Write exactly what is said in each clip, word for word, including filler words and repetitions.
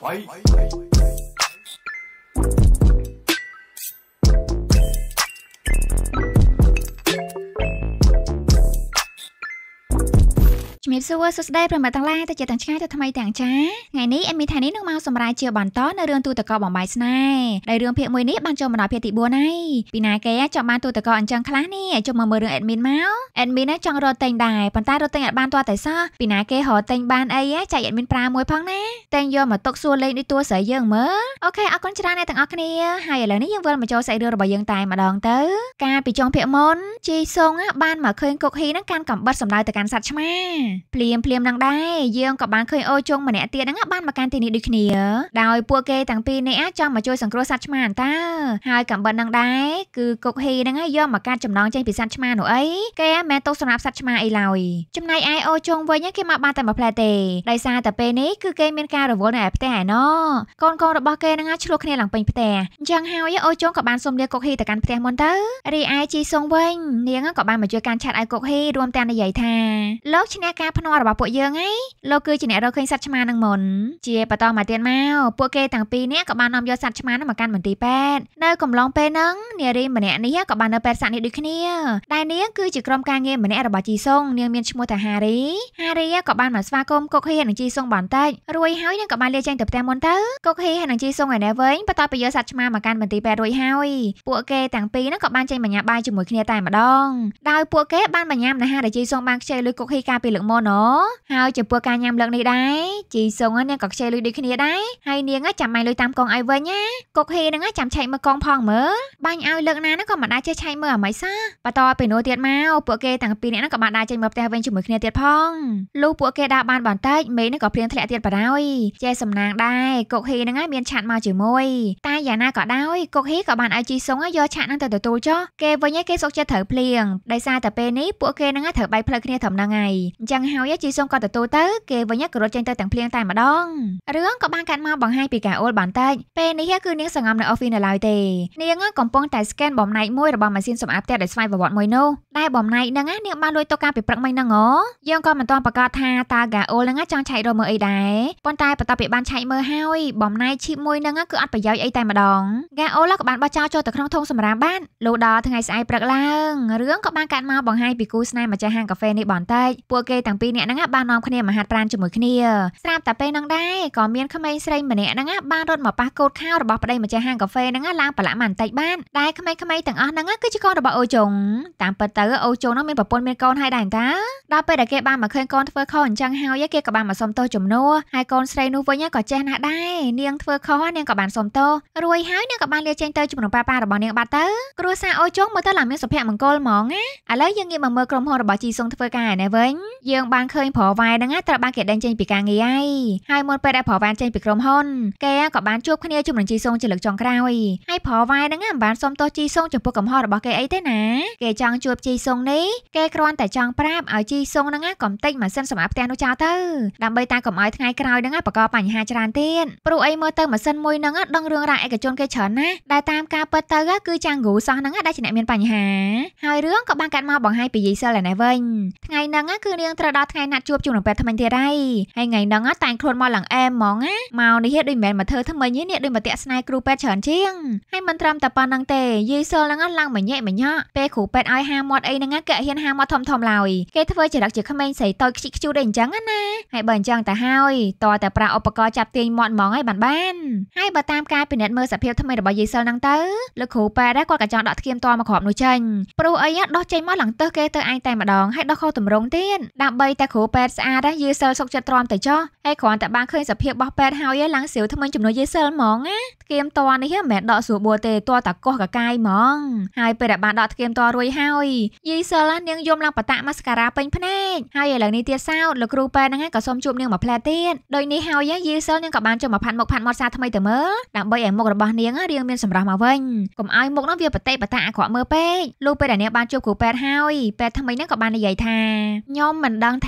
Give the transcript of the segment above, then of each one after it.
มีส่วนสุดได้ประมาณตั้งแรกแต่จะตั้งช้าจะทำไมแต่งช้าไงนี้เอ็มมีทานี้นึกมาสมรายเชียร์บอลต้อนในเรื่องตัวตะกอบอมใบสไนในเรื่องเพียงมวยนี้บางโจมนาเพียติบัวในปีนาแกจะมาตัวตะกออันจังคลานี่จมมาเมื่อเรื่องแอดมินเมาส์แอดมินน่ะจังรถเต็งได้ปันตารถเต็งอัดบ้านตัวแต่ซ่าปีนาแกหอเต็งบ้านไอ้ใจแอดมินปลามวยพังนะเต็งยอมมาตกส่วนเลยด้วยตัวเสือเยื่อเมื่อโอเคเอาคนชนะในต่างอักนี้ให้แล้วนี่ยังเวิร์มาโจใส่เรือระบายยังตายมาดองเต๋อการปีจงเพียมอนจีซงอ่ะบ้านมาเคยกกฮีนักการกำบัดสำลายแต่การสัตว์ใช่ไหมเปลี่ยนเปลี่ยนดังได้เยี่ยมกับบ้านเคยโอจงมาเนี่ยเตี้ยนังบ้านมาการตีนี้ดิขเนียดาวปัวเกต่างปีเนี่ยจอมมาโจสังโครสัตว์มาตาหายกับบ้านดังได้คือกกฮีนังย่อมมาการจำลองใจปีสัตว์มาหนูเอ้แกแม่โตสำหรับสัตว์มาไอ้ลอยจำนายไอโอจงไว้เนี่ยแกมาบ้านแต่มาแพลเตได้ซาแต่เปนี้คือเกมเมียนการระบบเนี่ยแต่เนาะก่อนก่อนระบบเกนังชลวกเนี่ยหลังเป็นแต่จังหาวยโอจงกับบ้านสมเด็จกกฮีแต่การแต่มอนเตอร์รีไอจีทรงเว้งเนี่ยงั้นกับบ้านมาเจอการชัดไอกกฮีรวมแต่ในใหญ่ทาโลกชนะการพนอระบบปวดเยอะไงโลกคือจีเนี่ยเราเคยสัตว์มานังหมนเจียปะตอมาเตียนมาพวกเกต่างปีเนี้ยกับบ้านนอมยอสัตว์มานั่งมากันเหมือนตีแปดเนยกลมลองเปนังเนี่ยรีเหมือนเนี่ยนี่กับบ้านเนยแปดสันนี่ด้วยគ្នាได้เนี้ยคือจีกรมการเงินเหมือนเนี่ยระบาดจีทรงเนี่ยมีชมัวแต่ฮารีฮารีกับบ้านมาสวากรมกกเฮียหนังจีทรงบ่อนเต้รวยเฮายังกับบ้านเลี้ยงแต่แต่มอนเตอร์กกเฮียหนังจีทรงไอ้เนี่ยเว้ยปะตอไปยอสัตว์มามากันเหมือนตีแปดรวยเฮาพวกเกต่างปีนั่งกับบ้านใจเหมือนยาใบจมูกគ្នាแต่มาดองดาวพวกเกบ้านมันยำนะฮะเดี๋ยวจีทรงบางเชยลุยกกเฮียกาปีเหลืองโมเนาะเฮาจะพวกการยำเหลืองนี่ได้จีทรงเนี่ยก็เชยลุยดีគ្នាได้ให้เนียงจำไม่ลุยตามกองไอเว้ยเนี่ยกกเฮียนั่งจำใช้มือกองพองเหมือบ้านเอาเลือกนั้นก็มาได้ใช้มือไหมซะปะตอไปโนเตียดมาพวกเกต่างปีเนี่ยก็มาได้ใจมือแต่เว้นจมูกគ្នាเตียดพองลูกพวกเกดาบ้านบ่อนใต้เมย์นี่ก็เพียงทะเลเตียดปะได้เจสำนางได้กกเฮียนั่งเมียนฉัดมาจืดมวยตายอย่าหน้าก็ได้กกเฮียกับบ้านไอจีทรงยอฉัดนั่งแต่ตัวตัวจ้อเกวันนี้เกสกจะเถอเพลียงได้ซาแต่เปนี้พวกเกนั่งเถอใบเพลគ្នាถมนางไงจังเฮายจีทรงก็ตัวตัวเตอเกวันนี้กรถใจเตอแต่งเพลียงตายมาดองเรื่องกับบ้านกันมาบังให้ปีกาโอลบันใต้เปนี้คือเนี้ยสงบในออฟฟิศในลาวเตเนี้ยงก็ป้องแต่สแกนบอมไนมวยระบำมาซินสมอัพแต่ได้สไฟบอดมวยโนได้บอมไนนังเนี้ยมาลุยตัวการไปปรักไม่นังอ๋ยังก็มันต้องประกาศทาตากาโอลนังจังใช้โดยมือไอ้ได้ปนตายปตาไปบ้านใช้มือห้อยบอมไนชิมวยนังคืออัดไปย้อยไอ้แต่มาดองกาโอลกับบ้านบ้าเจ้าโจแต่ครั้งทงสมรามบ้านโลดอทั้งไงสไอปรักล่างเรื่องกับบ้านกันมาบังให้ปีกูสไนมาจะห่างกาแฟในบ่อนใต้ปัวเกต่างปีเนี่ยนังบ้านน้องคนเนี้ยมาหัดปราณจมูกคนเนี้ยทราบแต่เปนังได้ก่อเมียนขมายใส่มาเนี่ยนังบ้านรถหมอปลาโกดข้าวระบอบไปได้มาจะห่างกาแฟนังล้างปลาหมันใต้บ้านได้ขมายขมายต่างอ๋อนังก็จะก้อนระบอบโอจงตามเปิดเตอโอจงน้องเป็นแบบปนเป็นก้อนให้ได้ตาดาวไปแต่เก็บบ้านมาเคยก้อนเฟอร์คอนจังเฮายะเก็บกับบ้านมาสมโตจุ่มนัวให้ก้อนใส่นูไว้เนี่ยก็แจ้งนะได้เนียงเฟอร์คอนเนียงกับบ้านสมโตรวยหายเนี่ยกับบ้านเลี้ยงเจนเตอจุ่มหนุ่มปลาปลาระบอบเนียงบาเตอร์กลัวซาโอจงเมื่อตอนหลังเมียสุภาพมังกรมองอ่ะอะไรยังเงี้ยมาเมื่อกรมหอระบอบจีทรงเฟอร์กายเนี่ยเว้ยยังบ้านเคยผอไว้นังตระบ้านเกดแดงเจนปีกางเงี้ยให้มวลไปได้ผอบ้านเจนปีกรมหอนแกกับบ้านจูบขณีจุ่มหนุ่มจีทรงจะเหลือจองกราวให้ผอไว้นังบ้านสมโตจีทรงจุ่มพวกกับหอระบอบแกไอ้เต้นะแกจังจูบจีทรงนี้แกกรอนแต่จังปราบเอาจีทรงนังก่อมเต็งมาเส้นสมับแตนอุจาเตอร์ดำใบตาก่อมอ้อยทั้งไงกราวนังประกอบปัญหาจรานเต้นปลุกไอเมื่อเตอร์มาเส้นมวยนังดังเรื่องรายเอกชนแกเฉินนะได้ตามการเปิดเตอร์คือจังกูซอนังได้ชนะเมียนปัญหาหายเรื่องกับบ้านกันมาบอกให้ปียีเซอร์แหละนายเว้นไงนังคือเรียงตระดาไงนัดจูบจุ่มหนุ่มเป็ดทำไมเทียได้ให้ไงนังแต่งโคลนมอหลังแอมมองอ่ะเมาในเฮ็ดด้วยแมนมาเธอทำไมเนี่ยเนี่ยด้วยมาเตะสไนครูเป็ดเฉินเชียงให้มันทำแต่ปานังเตยีเซอร์นังลังเหมือนแย่เหมือนเนาะเป้ขู่เป็ดไอฮามอดไอนังเกะเฮียนฮามอดทอมทอมลอยเกทเวอร์จะรักจะขมิ้นใส่ตัวชิคจูเด่นจังนะให้เบิ่นจังแต่ห้าวต่อแต่ปลาอุปกรณ์จับเตียงมอดมองให้บ้านบ้านให้บาตามกายเป็นเน็ตเมื่อสับเพียวทำไมระบายยีเซอร์นังเตอแล้วขู่เป็ดได้ก็กระจองดอกเทียมตัวมาขอบหนูเชนปลุกไอ้ยัดดอกใจมอดหลังเตอเกเตอไอแต่มาดองให้ดอกเข้าตุ่มรงเตี้ยนดับใบแต่ขู่เป็ดสะอาดได้ยีเซอร์สกจะตรอมแต่จ้อให้ขอนแต่บางเคยสับเพียวบอกเป็ดห้าวยัดหลังเสียวทำไมจุ่มหนูยีเซอร์มองอ่ะเกมตัวนี้เฮียแม่ดอกสูบบัวเตตัวตะโกกับกายมองให้ไปดับบานดอกเกมตัวรวยห้าวยีเซอร์เนียงยมลังปะตะมาสการาเป็นพเนจให้หลังนี้เตี้ยเศร้าแล้วครูเป็ดนั่งกับส้มจุ่มเนียงมาแพลเตี้ยนโดยนี้ห้าวยัดยีเซอร์เนียงกับบานจุ่มมาพันหมกพันมอดซาทำไมแต่เมื่อดับใบแอมหมกระบานเนียงเรียงเมียนสำรับมาเว้นกลุ่มไอหมกน้องเวียปะเตะปะตะขวาเมื่อเป้ลูกไปแต่เนี้ยบานจุ่มขู่เป็ดห้าวเป็ดทำไมนั่งกับบานในใหญ่ทายอมเหมือนดังทา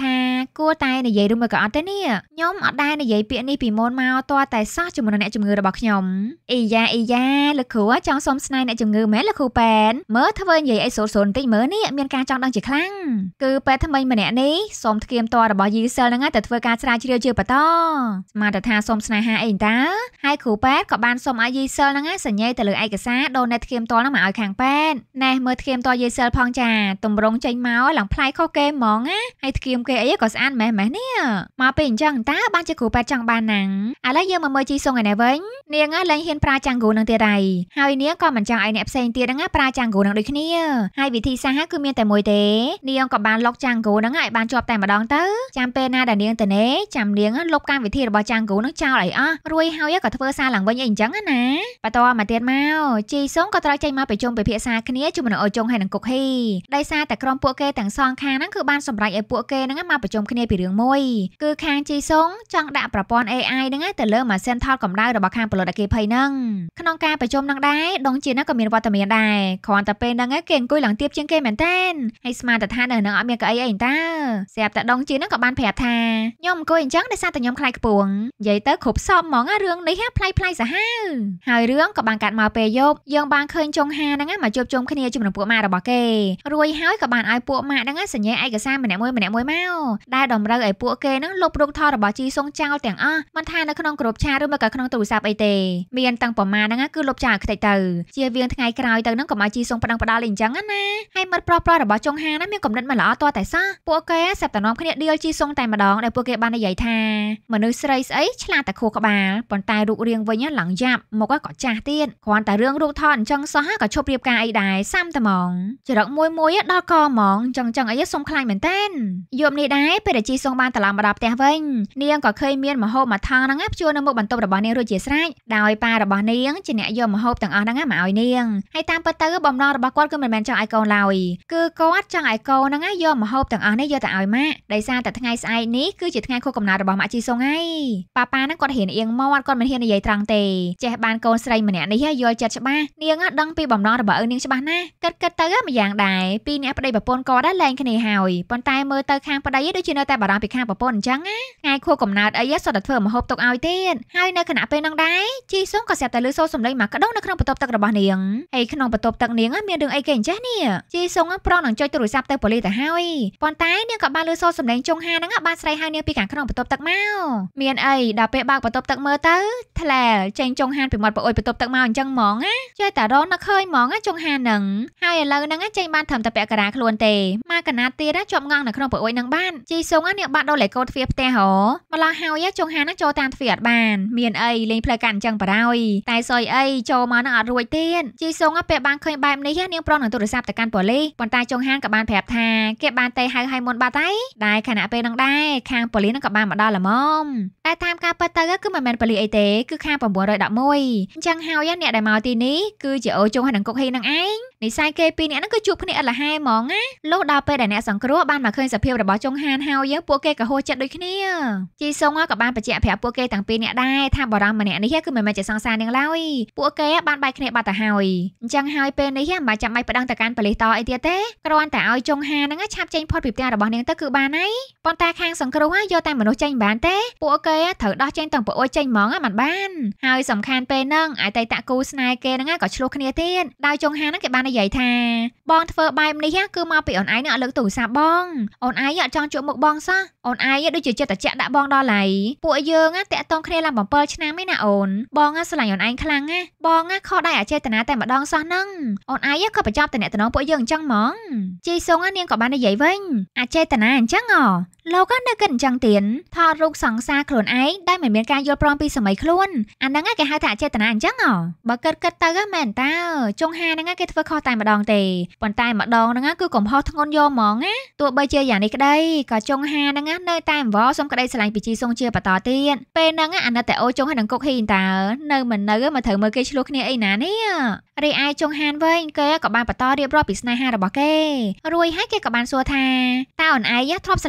គួរតែនិយាយឬមួយក៏អត់ទេនេះខ្ញុំអត់ដែរនិយាយពាក្យនេះពីមុនមកតើតែសោះជាមួយនឹងអ្នកជំងឺរបស់ខ្ញុំអ៊ីយ៉ាអ៊ីយ៉ាលោកគ្រូចង់សុំស្នេហ៍អ្នកជំងឺមែនលោកគ្រូប៉ែនមើលធ្វើនិយាយអីសូនសូនបន្តិចមើលនេះមានការចង់ដឹងជាខ្លាំងគឺប៉ែនថ្មីម្នាក់នេះសូមធ្គាមតរបស់យីសិលហ្នឹងតែធ្វើការស្រាវជ្រាវជាបន្តស្មានតែថាសុំស្នេហាអីតើហើយគ្រូប៉ែនក៏បានសុំឲ្យយីសិលហ្នឹងសញ្ញេទៅលើឯកសារដូនអ្នកធ្គាមតហ្នឹងមកឲ្យខាងប៉ែនណែមើលធ្គាមតយីសិលផងចាតម្រងចេញមកឡើងផ្លែខុសគេហ្មងណាហើយធ្គាមគេអីក៏ស្អាតម៉េះម៉េះនេះមកពេលអញ្ចឹងតើបានជាគ្រូប៉ែនចង់បានណាំងឥឡូវយើងមកមើលជីសុងឯនេះវិញនាងឡើងហ៊ានប្រើចាងគូនឹងទៀតហើយហើយនាងក៏មិនចង់ឲ្យអ្នកផ្សេងទៀតហ្នឹងប្រើចាងគូនឹងដូចគ្នាហើយវិធីសាស្ត្រគឺមានតែមួយទេនាងក៏បានលុកចាងគូនឹងឲ្យបានជាប់តែម្ដងទៅចាំពេលណាដែលនាងទៅនេចាំនាងលុបកម្មវិធីរបស់ចាងគូនឹងចោលឲ្យអស់រួចហើយក៏ធ្វើសារឡើងវិញអីអញ្ចឹងណាបន្តមកទៀតមកជីសុងក៏ត្រូវចេញមកប្រជុំពិភាក្សាគ្នាជាមួយនឹងអូចុងហើយនឹងគុកហ៊ីដោយសារតែក្រុមពួកគេទាំងសងខាងហ្នឹងគឺបានសម្រេចឲ្យពួកគេហ្នឹងមកប្រជុំគ្នាពីរឿងមួយគឺខាងជីសុងចង់ដាក់ប្រព័ន្ធ เอ ไอ ហ្នឹងទៅលើម៉ាស៊ីនថតកម្ដៅរបស់ខាងពលរដ្ឋអគ្គិភ័យហ្នឹងក្នុងការប្រជុំហ្នឹងដែរដងជាហ្នឹងក៏មានវត្តមានដែរគ្រាន់តែពេលហ្នឹងគេអង្គុយឡើងទៀបជាងគេមែនតើហើយស្មានតែថានៅហ្នឹងអត់មានកៅអីអីតើស្រាប់តែដងជាហ្នឹងក៏បានប្រាប់ថាខ្ញុំអង្គុយអញ្ចឹងដោយសារតែខ្ញុំខ្លាចខ្ពងនិយាយទៅគ្រប់សពហ្មងរឿងនេះផ្លៃផ្លៃសាហាវហើយរឿងក៏បានកាត់មកពេលយប់យើងបានឃើញចុងហាហ្នឹងមកជួបជុំគ្នាជាមួយនឹងពួកម៉ាក់របស់គេរួចហើយក៏បានឲ្យពួកម៉ាក់ហ្នឹងសញ្ញេឯកសារម្នាក់មួយម្នាក់មួយមកដែលតម្រូវឲ្យពួកគេហ្នឹងលុបរូបថតរបស់ជីសុងចោលទាំងអស់មិនថានៅក្នុងក្រុមឆាតឬមកក៏ក្នុងទូរស័ព្ទអីទេមានតាំងប្រមាណហ្នឹងគឺលុបចោលខ្ទេចទៅជៀសវាងថ្ងៃក្រោយទៅហ្នឹងកុំឲ្យជីសុងប្តឹងផ្ដាល់អីអញ្ចឹងណាហើយមិត្តប្រុសប្រុសរបស់ចុងហាហ្នឹងមានគំនិតមិនល្អតតែសោះពួកគេសັບតំណំគ្នាឌីលជីសុងតែម្ដងដែលពួកគេបាននិយាយថាមនុស្សស្រីស្អីឆ្លាតតែខួរក្បាលប៉ុន្តែរូបរាងវិញឡើងយ៉ាប់មកក៏ចាស់ទៀតគ្រាន់តែរឿងរូបថតអញ្ចឹងសោះក៏ឈប់រៀបការអីដែរសាំតែហ្មងចរិតមួយមួយដល់កហ្មងអញ្ចឹងអញ្ចឹងអីសុំខ្លាញ់មែនតើយប់នេះដែរពេលដែលជីសុងបានត្រឡប់មកដល់ផ្ទះវិញនាងក៏ឃើញមានម្ហូបមួយថងហ្នឹងព្យួរនៅមុខបន្ទប់របស់នាងរួចជាស្រេចដោយប៉ារបស់នាងជាអ្នកយកម្ហូបទាំងអស់ហ្នឹងមកឲ្យនាងហើយតាមពិតទៅបំណងរបស់គាត់គឺមិនមែនចង់ឲ្យកូនឡើយគឺគាត់ចង់ឲ្យកូនហ្នឹងយកម្ហូបទាំងអស់នេះយកទៅឲ្យម៉ាក់ដោយសារតែថ្ងៃស្អែកនេះគឺជាថ្ងៃខួបកំណើតរបស់ម៉ាក់ជីសុងហើយប៉ាប៉ាហ្នឹងគាត់ហ៊ានអៀងមាត់គាត់មិនហ៊ាននិយាយត្រង់ទេចេះបានកូនស្រីម្នាក់នេះយល់ចិត្តច្បាស់នាងដឹងពីបំណងរបស់ឪនាងច្បាស់ណាស់គិតគិតទៅម្យ៉ាងដែរពីរអ្នកប្តីប្រពន្ធគាត់ដែរលែងគ្នាហើយប៉ុន្តែមើលទៅខាងប្តីដូចជានៅតែបារម្ភពីខាងប្រពន្ធអញ្ចឹងណាថ្ងៃខួបកំណើតអីសុទ្ធតែធ្វើម្ហូបទុកឲ្យទៀតហើយនៅខណៈពេលហ្នឹងដែរជីសុងក៏ស្រាប់តែលឺសូរសំឡេងមកក្ដុងនៅក្នុងបន្ទប់ទឹករបស់នាងហើយក្នុងបន្ទប់ទឹកនាងមានរឿងអីគេអញ្ចេះនេះជីសុងប្រងនឹងចុចទូរស័ព្ទទៅប៉ូលីសទៅហើយប៉ុន្តែនាងក៏បានលឺសូរសំឡេងចុងហាហ្នឹងបានស្រែកហៅនាងពីខាងក្នុងបន្ទប់ទឹកមកមានអីដល់ពេលបើកបន្ទប់ទឹកមើលទៅថ្លែចេញចុងហានពីមាត់ប្អូនបន្ទប់ទឹកមកអញ្ចឹងហ្មងណាចេះតែរងនឹកឃើញហ្មងចុងហានហ្នឹងហើយឥឡូវហ្នឹងចេញបានត្រឹមតែពាក់ការាខ្លួនទេមកកណាត់ទៀតជាប់ងងនៅក្នុងប្អូនហ្នឹងបានជីសុងនាងបាត់ដល់លេកូទ្វារផ្ទះហ៎ម្ល៉េះហើយចុងហានហ្នឹងចូលតាមទ្វារអត់បានមានអីលេងផ្លូវកាត់អញ្ចឹងបារយតែសុយអីចូលមកហ្នឹងអត់រួចទៀតជីសុងពេលបានឃើញបែបនេះនាងប្រងនឹងទូរស័ព្ទទៅកាន់ប៉ូលីសប៉ុន្តែចុងហានក៏បានប្រាប់ថាគេបានតែហៅឲ្យមុនបាត់ហើយដែលខណៈពេលហ្នឹងដែរខាងប៉ូលីសហ្នឹងក៏បានមកដល់ល្មមតែតាមការពិតទៅគឺមិនមែនប៉ូលីសអីទេគឺខាង៩១១អញ្ចឹងហើយអ្នកដែលមកទីនេះគឺជាអូចុងហើយនឹងគុកហ៊ីនឹងឯងនិស័យគេពីរនាក់ហ្នឹងគឺជួបគ្នាឥតលហែហ្មងណាលុះដល់ពេលដែលអ្នកសង្គ្រោះបានមកឃើញសភាពរបស់ចុងហានហើយយើងពួកគេក៏ហួសចិត្តដូចគ្នាជីសុងក៏បានបញ្ជាក់ប្រាប់ពួកគេទាំងពីរនាក់ដែរថាបរិមម្នាក់នេះគឺមិនមែនជាសង្សារនាងឡើយពួកគេបានបែកគ្នាបាត់ទៅហើយអញ្ចឹងហើយពេលនេះមិនបាច់ចាំបាច់ប្តឹងទៅកាន់ប៉ូលីសតអីទៀតទេគ្រាន់តែឲ្យចុងហានហ្នឹងឆាប់ចេញផុតពីផ្ទះរបស់នាងទៅគឺបានហើយប៉ុន្តែខាងសង្គ្រោះយកតែមនុស្សចេញមិនបានទេពួកគេត្រូវដោះចេញទាំងប្អូនចេញហ្មងមិនបានហើយសំខាន់ពេលហ្នឹងអតីតគូស្នេហ៍គេហ្នឹងក៏ឆ្លោះគ្នាទៀតដោយចុងហានហ្នឹងគេបាននិយាយថាបងធ្វើបែបនេះគឺមកពីអូនឯងនឹងអត់លើកទូរស័ព្ទបងអូនឯងអត់ចង់ជួបមុខបងសោះអូនឯងដូចជាចិត្តតែចាក់ដាក់បងដល់ឡៃពួកយើងតាក់តងគ្នាឡើងbảyឆ្នាំឯណាអូនបងស្រឡាញ់អូនឯងខ្លាំងណាបងខុសដែរអចេតនាតែម្ដងសោះហ្នឹងអូនឯងក៏បញ្ចប់តំណែងពួកយើងអញ្ចឹងហ្មងជីសុងនាងក៏បាននិយាយវិញអចេតនាអញ្ចឹងអូលោកនៅគិតអញ្ចឹងទៀតថតរូបសង្សារខ្លួនឯងដែលមិនមានការយល់ព្រមពីសម័យខ្លួនអាហ្នឹងគេហៅថាអចេតនាអញ្ចឹងអូបើគិតគិតទៅមែនតើចុងហាហ្នឹងគេធ្វើខុសតែម្ដងទេប៉ុន្តែម្ដងហ្នឹងគឺកំហុសធ្ងន់យកហ្មងណាទោះបីជាយ៉ាងនេះក្តីក៏ចុងហាហ្នឹងនៅតែអង្វរសុំក្តីស្រឡាញ់ពីជីសុងជាបន្តទៀតពេលហ្នឹងអាណិតតែអូចុងហើយនឹងគុកហ៊ីតើនៅមិននៅមកត្រូវមើលគេឆ្លោះគ្នាអីណានេះរីឯចុងហានវិញគេក៏បានបន្តរៀបរាប់ពីស្នេហារបស់គេរួចហើយគេក៏បានសួរថាតើអូនឯងធ្លាប់ស្រឡាញ់បងដែរ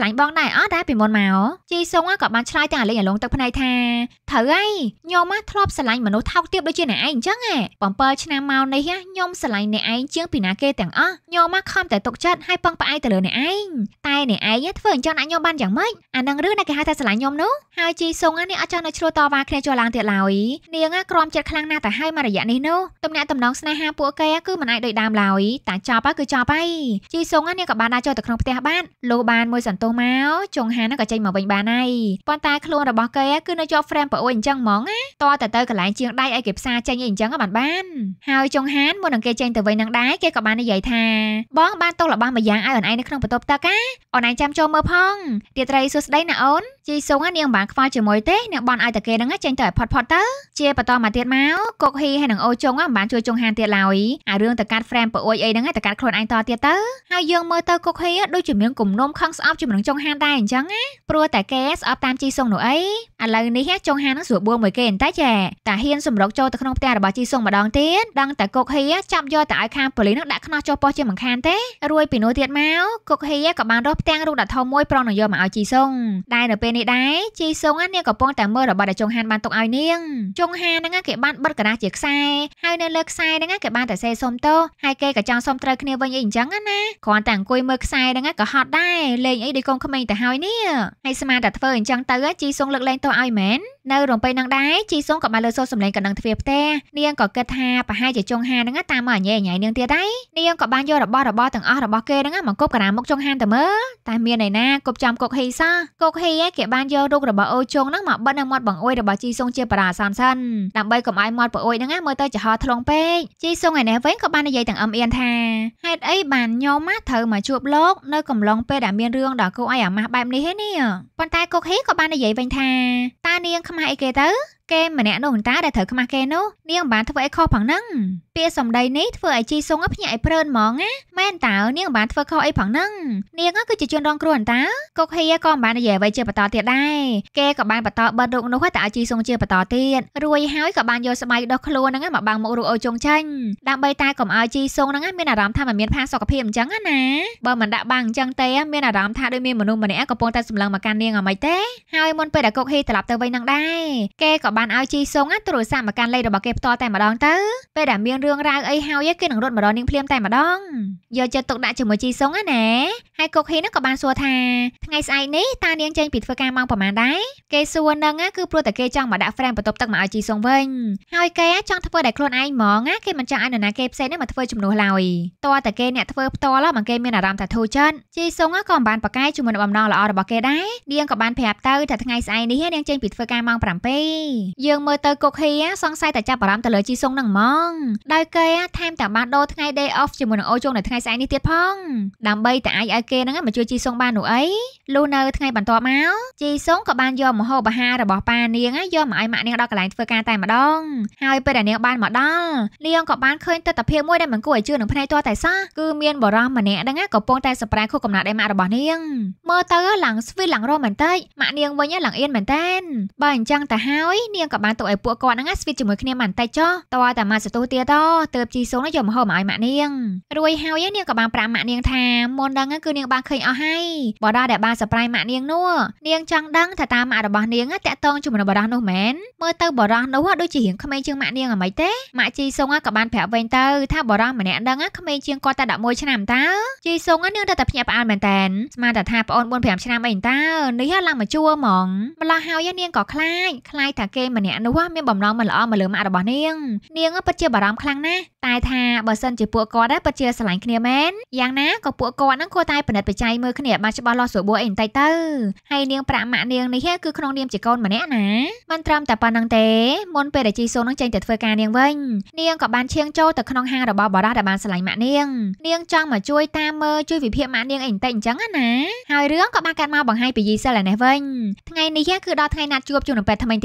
តែអត់ដែរពីមុនមកជីសុងក៏បានឆ្លើយទាំងអាលេងអាឡងទឹកភ្នែកថាត្រូវហើយខ្ញុំមកធ្លាប់ស្រឡាញ់មនុស្សថោកទាបដូចជាអ្នកឯងអញ្ចឹងហ៎bảyឆ្នាំមកនេះខ្ញុំស្រឡាញ់អ្នកឯងជាងពីណាគេទាំងអស់ខ្ញុំមកខំតែទុកចិត្តឲ្យពឹងផ្អែកទៅលើអ្នកឯងតែអ្នកឯងធ្វើអញ្ចឹងដាក់ខ្ញុំបានយ៉ាងម៉េចអានឹងរឿងដែលគេហៅថាស្រឡាញ់ខ្ញុំនោះហើយជីសុងនេះអត់ចង់នៅឆ្លោះតវ៉ាគ្នាចូលឡើងទៀតឡើយនាងក្រំចិត្តខ្លាំងណាស់តែហើយមករយៈនេះនោះទំនាក់ទំនងស្នេហាពួកគេគឺមិនអាចដូចដើមឡើយតែចប់គឺចប់ហើយជីសុងនេះក៏បានដាក់ចូលទៅក្នុងផ្ទះបានលោបានមួយសន្ទុះមកចុងហានក៏ចេញមកវិញបានហើយប៉ុន្តែខ្លួនរបស់គេគឺនៅជាប់ frame ប្អូនអញ្ចឹងហ្មងតើទៅទៅកន្លែងជាងដៃឲ្យគេផ្សារចេញអីអញ្ចឹងបានបានហើយចុងហានមុននឹងគេចេញទៅវិញនឹងដែរគេក៏បាននិយាយថាបងបានទុករបស់មួយយ៉ាងឲ្យអូនឯងនៅក្នុងបន្ទប់ទឹកណាអូនឯងចាំចូលមើលផងរាត្រីសួស្ដីណាអូនជីសុងនាងបានខ្វល់ជាមួយទេនាងបានឲ្យតែគេហ្នឹងចេញទៅឲ្យផុតផុតទៅជាបន្តមកទៀតមកកុកហ៊ីហើយនឹងអូចុងមិនបានជួយចុងហានទៀតឡើយអារឿងទៅកាត់ frame ប្អូនអីហ្នឹងទៅកាត់ខ្លួនឯងតទៀតទៅហើយយើងមើលទៅកុកហ៊ីដូចជាមានគំនុំខឹងស្អប់ជាមួយនឹងចុងហានដែរអញ្ចឹងណាព្រោះតែគេស្អប់តាមជីសុងនោះអីឥឡូវនេះចុងហាននឹងស្រួលបួលមួយគេបន្តិចចាតែហ៊ានសម្រុកចូលទៅក្នុងផ្ទះរបស់ជីសុងម្ដងទៀតដឹងតែកុកហ៊ីចាប់យកទៅឲ្យខាងប៉ូលីសនឹងដាក់ខ្នោះចុះប៉ុស្តិ៍ជាមិនខានទេរួយពីនោះទៀតមកកុកហ៊ីក៏បានរកផ្ទាំងរូបដ៏ធំមួយប្រងនឹងយកមកឲ្យជីសុងដែលនៅពេលនេះដែរជីសុងនាងកំពុងតែមើលរបស់ដែលចុងហានបានទុកឲ្យនាងចុងហានហ្នឹងគេបានបិទកណ្ដាស់ជាខ្សែហើយនៅលើខ្សែហ្នឹងគេបានតែសេសុំទោសហើយគេក៏ចង់សុំត្រូវគ្នាវិញអីអញ្ចឹងណាគ្រាន់តែអង្គុយមើលខ្សែហ្នឹងក៏ហត់ដែរលេងអីដូចកូនក្មេងទៅហើយនេះហើយស្មានតែធ្វើអញ្ចឹងទៅជីសុងលើកលែងទោសឲ្យមែននៅរំពេចហ្នឹងដែរជីសុងក៏បានលើសូរសំឡេងកណ្ដឹងទ្វារផ្ទះនាងក៏គិតថាប្រហែលជាចុងហានហ្នឹងតាមមកអញ៉ែញ៉ៃនាងទៀតហើយនាងក៏បានយករបស់របរទាំងអស់របស់គេហ្នឹងមកគប់កណ្ដាលមុខចុងហានទៅមើលតែមានឯណាគប់ចំកុកហ៊ីសោះកុកហ៊ីគេបានយករូបរបស់អូចុងហ្នឹងមកបិទនៅមាត់បង្អួយរបស់ជីសុងជាបារាសានសិនដើម្បីកុំឲ្យមាត់ប្អូនហ្នឹងមើលទៅចំហថ្លង់ពេកជីសុងឯនេះវិញក៏បាននិយាយទាំងអឹមអៀនថាហេតុអីបានខ្ញុំមកត្រូវមកជួបលោកនៅកំឡុងពេលដែលមានរឿងដល់គូឲ្យអាម៉ាស់បែបនេះឯនេះប៉ុន្តែកុកហ៊ីក៏បាននិយាយវិញថាតើនាងខ្មាស់អីគេទៅគេម្នាក់នោះតាដែលត្រូវខ្មាស់គេនោះនាងបានធ្វើអីខុសផងហ្នឹងពាក្យសម្ដីនេះធ្វើឲ្យជីសុងភ្ញាក់ឲ្យព្រើនហ្មងណាមែនតើនាងបានធ្វើខុសអីផងហ្នឹងនាងគឺជាជនរងគ្រោះអន្តើកុកហ៊ីក៏បាននិយាយអ្វីជាបន្តទៀតដែរគេក៏បានបន្តបិទរូបនោះតែឲ្យជីសុងជាបន្តទៀតរួចហើយក៏បានយកស្បែកដោះខ្លួនហ្នឹងមកបាំងមុខរូបអូចុងចាញ់ដើម្បីតែកុំឲ្យជីសុងហ្នឹងមានអារម្មណ៍ថាមិនមានផាសុកភាពអញ្ចឹងណាបើមិនដាក់បាំងអញ្ចឹងទេមានអារម្មណ៍ថាដូចមានមនុស្សម្នាក់កំពុងតែសម្លឹងមកកាន់នាងអ្ហ្មិចទេហើយមុនពេលដែលកុកហ៊ីត្រឡប់ទៅវិញហ្នឹងដែរគេក៏បានឲ្យជីសុងទូរស័ព្ទមកកាន់លេខរបស់គេផ្ទាល់តែម្ដងទៅពេលដែលមានរឿងរ៉ាវអីហើយគេនឹងរត់មករកនាងភ្លាមតែម្ដងយកចិត្តទុកដាក់ជាមួយជីសុងណាហើយកុកហ៊ីហ្នឹងក៏បានសួរថាថ្ងៃស្អែកនេះតើនាងចេញពីធ្វើការម៉ោងប្រហែលដែរគេសួរហ្នឹងគឺព្រោះតែគេចង់មកដាក់ frame បន្ទប់ទឹកមកឲ្យជីសុងវិញហើយគេចង់ធ្វើតែខ្លួនឯងហ្មងគេមិនចង់ឲ្យនរណាគេផ្សេងនេះមកធ្វើជំនួសឡើយតើតែគេអ្នកធ្វើផ្ទាល់មកគេមានអារម្មណ៍ថាធូរចិត្តជីសុងក៏បានប្រកែកជាមួយនឹងបំណងល្អរបស់គេដែរនាងក៏បានប្រាប់ទៅថាថ្ងៃស្អែកនេះនាងចេញពីធ្វើការម៉ោងប្រាំពីរយើងមើលទៅកុកហ៊ីសង្ស័យតែចាប់អារម្មណ៍ទៅលើជីសុងហ្នឹងហ្មងដោយគេថែមទាំងបានដូរថ្ងៃ day off ជាមួយនឹងអូចុងនៅថ្ងៃស្អែកនេះទៀតផងដើម្បីតែអាចឲ្យគេហ្នឹងមកជួយជីសុងបាននោះអីលុះនៅថ្ងៃបន្ទាប់មកជីសុងក៏បានយកម្ហូបអាហាររបស់ប៉ានាងយកមកឲ្យម៉ាក់នាងដល់កន្លែងធ្វើការតែម្ដងហើយពេលដែលនាងបានមកដល់នាងក៏បានឃើញទិដ្ឋភាពមួយដែលមិនគួរឲ្យជឿនឹងភ្នែកទាល់តែសោះគឺមានបរិសម្នាក់ហ្នឹងកំពុងតែសម្ប្រាយខុសកំណត់ឯម៉ាក់របស់នាងមើលទៅឡើងស្វីតឡើងរ៉ូមែនតិចម៉ាក់នាងវិញឡើងអៀនមែនតែនបើអញ្ចឹងទៅហើយនាងក៏បានទុកឲ្យពួកគាត់ហ្នឹងស្វីតជាមួយគ្នាបន្តិចចុះតើតែមកសន្ទុះទៀតទៅទើបជីសុងយកមកហូបមកឲ្យម៉ាក់នាងរួចហើយនាងក៏បានប្រាប់ម៉ាក់នាងថាមុនហ្នឹងគឺនាងបានឃើញអស់ហើយបរិសដែលបានសប្រៃម៉ាក់នាងនោះនាងចង់ដឹងថាតើម៉ាក់របស់នាងតាក់ទងជាមួយនឹងបរិសនោះមែនមើលទៅបរិសនោះដូចជារៀងក្មេងជាងម៉ាក់នាងអ្ហ្មិចទេម៉ាក់ជីសុងក៏បានប្រាប់វិញទៅថាបរិសម្នាក់ហ្នឹងក្មេងជាងគាត់តែដប់មួយឆ្នាំតើជីសុងនាងទៅតែភ្ញាក់ផ្អើលមែនតែនស្មានតែថាប្អូនបួនប្រាំឆ្នាំអីតើនេះឡើងមកជួហ្មងម្ល៉េះហើយនាងក៏ខ្លាចខ្លាចថាគេម្នាក់នោះមានបំណងមិនល្អមកលើម៉ាក់របស់នាងនាងពិតជាបារម្ភខ្លាំងណាស់តែថាបើសិនជាពួកគាត់ពិតជាស្រឡាញ់គ្នាមែនយ៉ាងណាក៏ពួកគាត់ហ្នឹងគួរតែពិនិត្យបច្ច័យមើលគ្នាបានច្បាស់លាស់ស្រួលបួរអីបន្តិចទៅហើយនាងប្រាក់ម៉ាក់នាងនេះគឺក្នុងនាមជាកូនម្នាក់ណាមិនត្រឹមតែប៉ុណ្្នឹងទេមុនពេលដែលជីសុងនឹងចេញទៅធ្វើការនាងវិញនាងក៏បានឈៀងចូលទៅក្នុងហាងរបស់បរិសដែលបានស្រឡាញ់ម៉ាក់នាងនាងចង់មកជួយតាមមើលជួយវិភាគម៉ាក់នាងអីបន្តិចអញ្ចឹងណាហើយរឿងក៏បានកាត់មកបង្ហាញពីយីសិលឯនេះវិញថ្ងៃនេះគឺដល់ថ្ងៃណាត់ជួបជួបនឹងពេទ្យថ្មីទៀតហើយ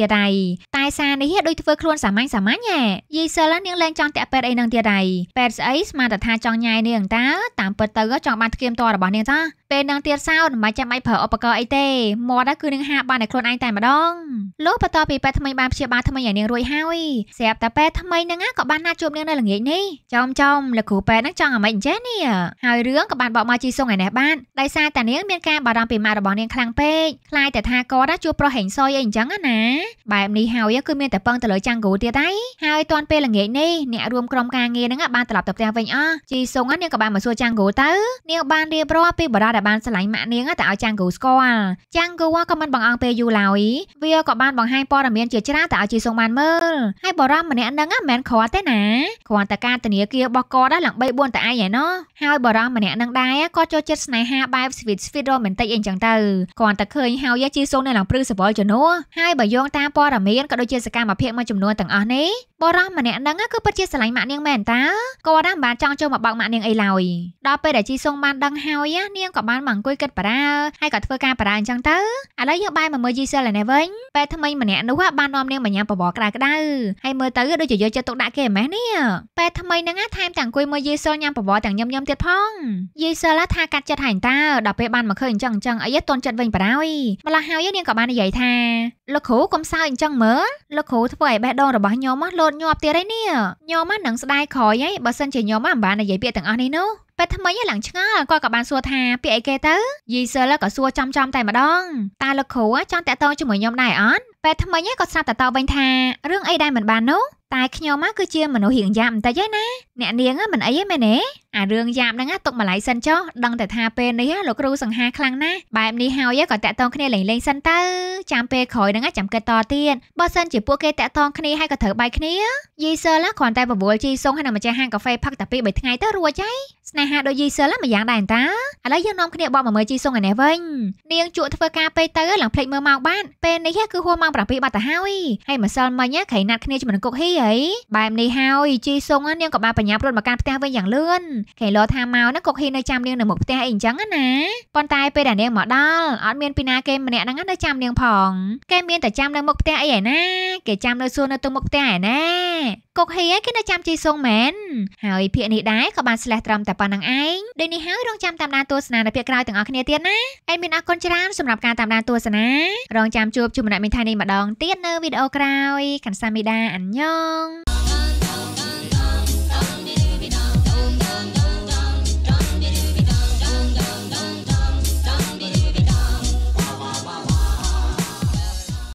តែសារនេះដូចធ្វើខ្លួនសាមញ្ញសាមញ្ញហ៎យីសិលនាងលែងចង់តាក់ពេទ្យអីនឹងទៀតហើយពេទ្យស្អីស្មានតែថាចង់ញ៉ាយនាងតើតាមពិតទៅចង់បានធ្គាមតរបស់នាងតាពេលនឹងទៀតសោតមិនចាំបាច់ប្រើឧបករណ៍អីទេមាត់គឺនឹងហាបានតែខ្លួនឯងតែម្ដងលោកបន្តពីពេទ្យថ្មីបានព្យាបាលថ្មីឲ្យនាងរួចហើយស្រាប់តែពេទ្យថ្មីហ្នឹងក៏បានណាត់ជួបនាងនៅល្ងាចនេះចំចំលោកគ្រូពេទ្យហ្នឹងចង់ឲ្យមិនអញ្ចឹងនេះហើយរឿងក៏បានបកមកជីសុងឯនេះបានដោយសារតែនាងមានការបារម្ភពីម៉ាក់របស់នាងខ្លាំងពេកខ្លាចតែថាគាត់ជួបប្រុសហេងសុយអីអញ្ចឹងណាបែបនេះហើយគឺមានតែពឹងទៅលើចាំងគូទៀតហើយហើយតាន់ពេលល្ងាចនេះអ្នករួមក្រុមការងារហ្នឹងបានត្រឡប់ទៅផ្ទះវិញអស់ជីសុងនាងក៏បានមកសួរចាំងគូទៅនាងបានរៀបរាប់ពីបរិយាដែលបានឆ្លាញ់ម៉ាក់នាងតែឲ្យចាំងគូស្គាល់ចាំងគូក៏មិនបង្អង់ពេលយូរឡើយវាក៏បានបង្ហាញព័ត៌មានជាច្រើនតែឲ្យជីសុងបានមើលហើយបរិយាម្នាក់ហ្នឹងមិនមែនគ្រាន់ទេណាគ្រាន់តែការធានាគាររបស់គាត់ឡើងបីបួនតែឯងឯណោះហើយបរិយាម្នាក់ហ្នឹងដែរក៏ចូលចិត្តស្នេហាបែប sweet sweet romantic អីចឹងទៅគ្រាន់តែឃើញហើយជីសុងនៅឡើងព្រឺសវល់ជំនួសហើយបើយោងតាមព័ត៌មានក៏ដូចជាសកម្មភាពមួយចំនួនទាំងអស់នេះបរិយាម្នាក់ហ្នឹងគឺពិតជាស្រឡាញ់ម៉ាក់នាងមែនតើគាត់មិនបានចង់ចូលមកបោកម៉ាក់នាងអីឡើយដល់ពេលដែលជីសុងបានដឹងហើយនាងក៏បានមកអង្គុយគិតបារម្ភហើយក៏ធ្វើការបារម្ភអញ្ចឹងទៅឥឡូវយើងបែរមកមើលយីសិលឯនេះវិញពេលថ្មីម្នាក់នោះបាននាំនាងមកញ៉ាំបបរក្តៅក្តៅហើយមើលទៅដូចជាយកចិត្តទុកដាក់គេម៉េះនេះពេលថ្មីហ្នឹងថែមទាំងអង្គុយមើលយីសិលញ៉ាំបបរទាំងញឹមញឹមទៀតផងយីសិលថាកាត់ចិត្តហើយតើដល់ពេលបានមកឃើញអញ្ចឹងអញ្ចឹងអីតន់ចិត្តវិញបារម្ភម្ល៉េះហើយនាងក៏បាននិយាយថាលោកគ្រូកុំសើចអញ្ចឹងមើលលោកគ្រូធ្វើឲ្យបេះដូងរបស់ខ្ញុំលោតញាប់ទៀតហើយនេះខ្ញុំនឹងស្ដាយក្រោយហើយបើសិនជាខ្ញុំមិនបាននិយាយពាក្យទាំងអស់នេះនោះពេលថ្មីឡើងឆ្ងល់គាត់ក៏បានសួរថាពាក្យអីគេទៅយីសិលក៏សួរចំចំតែម្ដងតើលោកគ្រូចង់តាក់ទងជាមួយខ្ញុំដែរអត់ពេលថ្មីក៏ស្រាប់តែតបវិញថារឿងអីដែរមិនបាននោះតែខ្ញុំគឺជាមនុស្សរៀងយ៉ាប់បន្តិចឯណាអ្នកនាងមិនអីទេមែនទេអារឿងយ៉ាប់ហ្នឹងទុកម្លាយសិនចុះដឹងតែថាពេលនេះលោកគ្រូសង្ហាខ្លាំងណាស់បែបនេះហើយក៏តាក់ទងគ្នាលេងលេងសិនទៅចាំពេលក្រោយហ្នឹងចាំគិតតទៀតបើសិនជាពួកគេតាក់ទងគ្នាហើយក៏ត្រូវបែកគ្នាយីសិលគ្រាន់តែបបួលជីសុងហើយនឹងម្ចាស់ហាងកាហ្វេផឹកតែពីរបីថ្ងៃទៅរួចហើយស្នេហាដូចយីសិលម្យ៉ាងដែរតើឥឡូវយើងនាំគ្នាបកមកមើលជីសុងឯនេះវិញនាងជក់ធ្វើការពេកទៅឡើងភ្លេចមើលម៉ោងបានពេលនេះគឺហួសម៉ោងប្រាំពីរបាត់ទៅហើយហើយម្សិលមិញក្រៃណាត់គ្នាជាមួយនឹងគុកហ៊ីហីបែបនេះហើយជីសុងនាងក៏បានបញ្ញាប់រត់មកកាន់ផ្ទះវិញយ៉ាងលឿនគេលោថាមកណាគុកហ៊ីនៅចាំនាងនៅមុខផ្ទះអីអញ្ចឹងណាប៉ុន្តែពេលដែលនាងមកដល់អត់មានពីណាគេម្នាក់ហ្នឹងនៅចាំនាងផងគេមានតែចាំនៅមុខផ្ទះអីឯណាគេចាំនៅសួរនៅទៅមុខផ្ទះឯណាគុកហ៊ីគេនៅចាំជីសុងមែនហើយភាគនេះដែរក៏បានស្លេះត្រឹមតែប៉ុណ្្នឹងឯងដូចនេះហើយរងចាំតាមដានទស្សនានៅភាគក្រោយទាំងអស់គ្នាទៀតណាអេមានអរគុណច្រើនសម្រាប់ការតាមដានទស្សនារងចាំជួបជាមួយអ្នកមីថានេះម្ដងទៀតនៅវីដេអូក្រោយខាន់សាមីដាអានយ៉ង